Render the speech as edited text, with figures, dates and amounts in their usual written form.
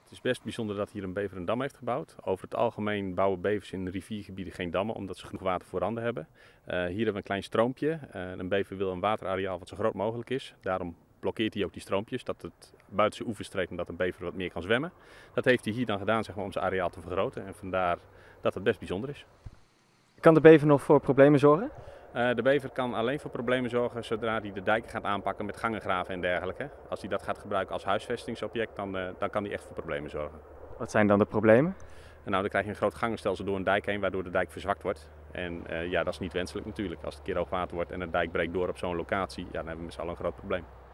Het is best bijzonder dat hier een bever een dam heeft gebouwd. Over het algemeen bouwen bevers in riviergebieden geen dammen, omdat ze genoeg water voorhanden hebben. Hier hebben we een klein stroompje. Een bever wil een waterareaal wat zo groot mogelijk is. Daarom blokkeert hij ook die stroompjes, dat het buiten zijn oeverstreek en dat een bever wat meer kan zwemmen. Dat heeft hij hier dan gedaan, zeg maar, om zijn areaal te vergroten. En vandaar dat het best bijzonder is. Kan de bever nog voor problemen zorgen? De bever kan alleen voor problemen zorgen zodra hij de dijken gaat aanpakken met gangengraven en dergelijke. Als hij dat gaat gebruiken als huisvestingsobject, dan kan hij echt voor problemen zorgen. Wat zijn dan de problemen? En nou, dan krijg je een groot gangenstelsel door een dijk heen, waardoor de dijk verzwakt wordt. En ja, dat is niet wenselijk natuurlijk. Als het een keer hoog water wordt en een dijk breekt door op zo'n locatie, ja, dan hebben we met z'n allen een groot probleem.